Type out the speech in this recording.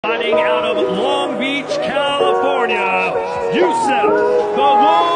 Fighting out of Long Beach, California, Yousef, the Wolf.